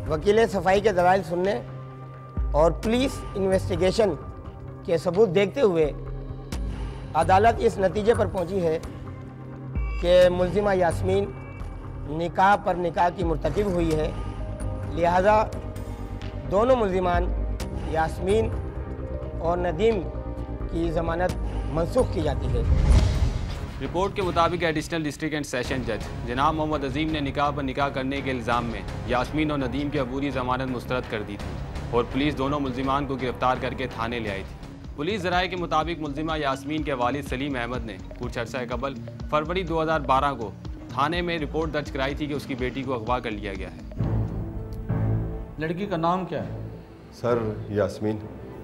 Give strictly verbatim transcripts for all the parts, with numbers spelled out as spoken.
वकील सफाई के दलाइल सुनने और पुलिस इन्वेस्टिगेशन के सबूत देखते हुए अदालत इस नतीजे पर पहुंची है कि मुल्जिमा यास्मीन निकाह पर निकाह की मुर्तकिब हुई है, लिहाजा दोनों मुल्जिमान यास्मीन और नदीम की ज़मानत मनसूख की जाती है। रिपोर्ट के मुताबिक एडिशनल डिस्ट्रिक्ट एंड सेशन जज जनाब मोहम्मद अजीम ने निकाह पर निकाह करने के इल्ज़ाम में यास्मीन और नदीम की अबूरी ज़मानत मुस्तरद कर दी थी और पुलिस दोनों मुल्जिमान को गिरफ्तार करके थाने ले आई थी। पुलिस ज़राए के मुताबिक मुल्जिमा यास्मीन के वालिद सलीम अहमद ने कुछ अर्सा कबल फरवरी दो हज़ार बारह को थाने में रिपोर्ट दर्ज कराई थी कि उसकी बेटी को अगवा कर लिया गया है। लड़की का नाम क्या है? सर यास्मीन।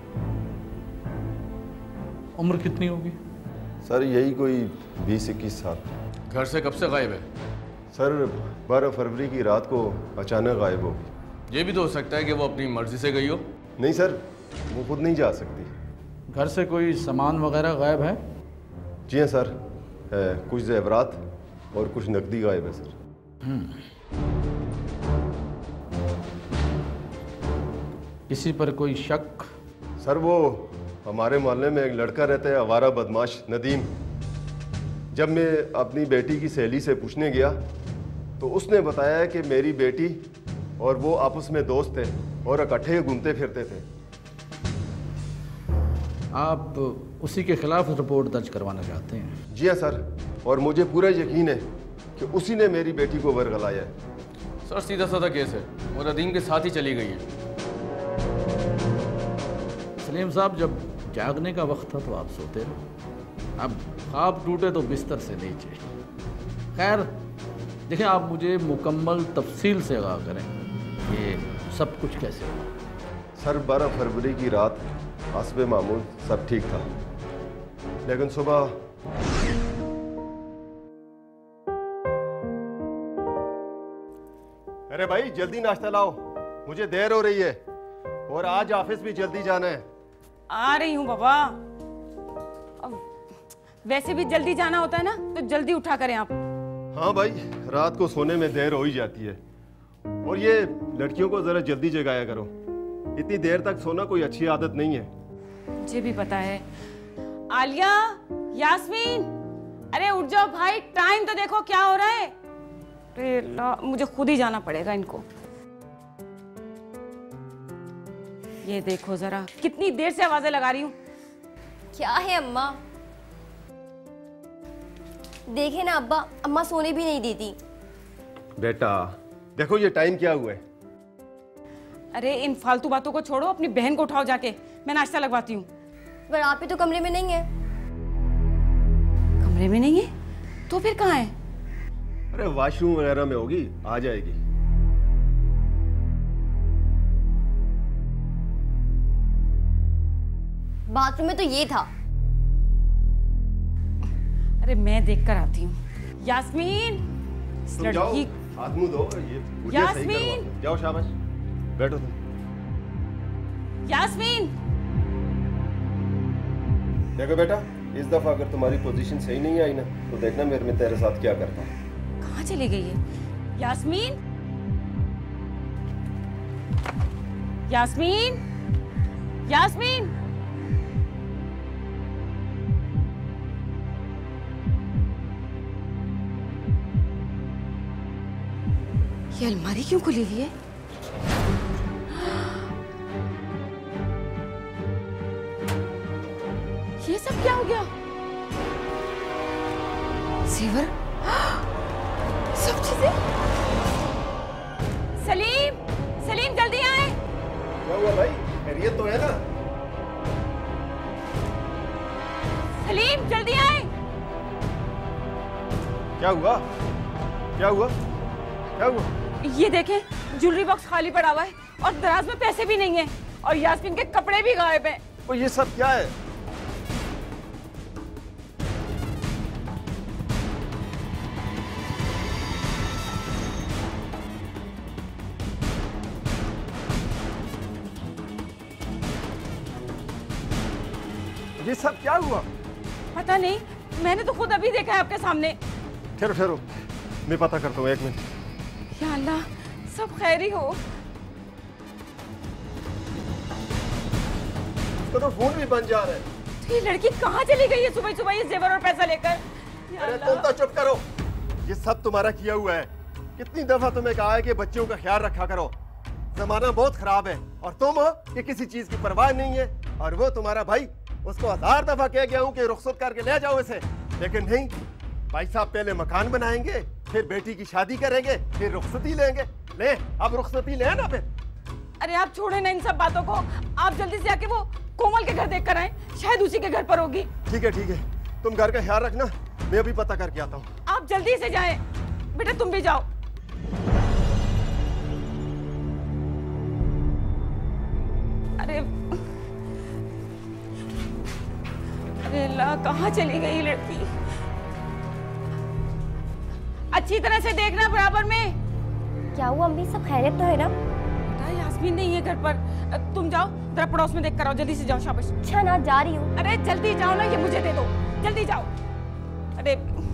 उम्र कितनी होगी? सर यही कोई बीस इक्कीस साल। घर से कब से गायब है? सर बारह फरवरी की रात को अचानक गायब होगी। ये भी तो हो सकता है कि वो अपनी मर्जी से गई हो। नहीं सर, वो खुद नहीं जा सकती। घर से कोई सामान वगैरह गायब है? जी हाँ सर, है, कुछ जेवरात और कुछ नकदी गायब है सर। किसी पर कोई शक? सर वो हमारे मोहल्ले में एक लड़का रहता है आवारा बदमाश नदीम। जब मैं अपनी बेटी की सहेली से पूछने गया तो उसने बताया कि मेरी बेटी और वो आपस में दोस्त थे और इकट्ठे घूमते फिरते थे। आप उसी के खिलाफ रिपोर्ट दर्ज करवाना चाहते हैं? जी हाँ सर, और मुझे पूरा यकीन है कि उसी ने मेरी बेटी को वरगलाया है। सर सीधा साधा केस है और नदीम के साथ ही चली गई है। सलीम साहब, जब जागने का वक्त था तो आप सोते रहे, अब ख्वाब टूटे तो बिस्तर से नीचे। खैर देखिए, आप मुझे मुकम्मल तफसील से आगाह करें कि सब कुछ कैसे हुआ। सर बारह फरवरी की रात हस्बे मामूल सब ठीक था, लेकिन सुबह अरे भाई जल्दी नाश्ता लाओ, मुझे देर हो रही है और आज ऑफिस भी जल्दी जाना है। आ रही हूँ बाबा। अब वैसे भी जल्दी जाना होता है ना तो जल्दी उठा करें आप। हाँ भाई, रात को सोने में देर हो ही जाती है और ये लड़कियों को जरा जल्दी जगाया करो। इतनी देर तक सोना कोई अच्छी आदत नहीं है। मुझे भी पता है। आलिया, यास्मीन, अरे उठ जाओ भाई, टाइम तो देखो क्या हो रहा है। अरे ला, मुझे खुद ही जाना पड़ेगा इनको। ये देखो जरा, कितनी देर से आवाजें लगा रही हूँ। क्या है अम्मा? देखे ना अब्बा, अम्मा सोने भी नहीं देती। बेटा देखो ये टाइम क्या हुआ है। अरे इन फालतू बातों को छोड़ो, अपनी बहन को उठाओ जाके, मैं नाश्ता लगवाती हूँ। पर आप ही तो कमरे में नहीं है। कमरे में नहीं है तो फिर कहाँ है? अरे वॉशरूम वगैरह में होगी, आ जाएगी। बाथरूम में तो ये था। अरे मैं देख कर आती हूँ। यास्मीन, इस लड़की हाथ मुंह धो, ये यास्मीन, जाओ शाबाश, बैठो तुम। यास्मीन, देखो बेटा, इस दफा अगर तुम्हारी पोजीशन सही नहीं आई ना तो देखना मेरे में तेरे साथ क्या करता हूँ। कहाँ चली गई है यास्मीन? यास्मीन, यास्मीन, ये अलमारी क्यों खुली हुई है? ये सब क्या हो गया? सीवर, सब चीजें। सलीम, सलीम जल्दी आए। क्या हुआ भाई, खैरियत तो है ना? सलीम जल्दी आए। क्या हुआ? क्या हुआ? क्या हुआ? ये देखें, ज्वेलरी बॉक्स खाली पड़ा हुआ है और दराज में पैसे भी नहीं है और यास्मीन के कपड़े भी गायब हैं। और ये सब क्या है? ये सब क्या हुआ? पता नहीं, मैंने तो खुद अभी देखा है आपके सामने। ठहरो ठहरो, मैं पता करता हूँ, एक मिनट। या अल्लाह, सब खैर ही हो। उसका तो फोन भी बंद जा रहा है। तो ये लड़की कहाँ चली गई है सुबह सुबह ये जेवर और पैसा लेकर? अरे तुम तो चुप करो, ये सब तुम्हारा किया हुआ है। कितनी दफा तुम्हें कहा है कि बच्चों का ख्याल रखा करो, जमाना बहुत खराब है और तुम हो कि किसी चीज की परवाह नहीं है। और वो तुम्हारा भाई, उसको हजार दफा कह गया हूँ कि रुखसत करके ले जाओ इसे, लेकिन नहीं। भाई साहब पहले मकान बनाएंगे, फिर बेटी की शादी करेंगे, फिर रुखसती लेंगे। ले अब रुखसती ले ना फिर। अरे आप छोड़े ना इन सब बातों को, आप जल्दी से जाके वो कोमल के घर देख कर आए, शायद उसी के घर पर होगी। ठीक है ठीक है, तुम घर का ख्याल रखना, मैं अभी पता करके आता हूँ। आप जल्दी से जाएं। बेटा तुम भी जाओ। अरे अरे अल्लाह, कहाँ चली गई ये लड़की? अच्छी तरह से देखना बराबर में। क्या हुआ अम्मी, सब खैरियत तो है ना? बेटा यास्मीन नहीं है घर पर, तुम जाओ जरा पड़ोस में देख कर आओ, जल्दी से जाओ। शाबाश। अच्छा ना, जा रही हूँ। अरे जल्दी जाओ ना, ये मुझे दे दो, जल्दी जाओ। अरे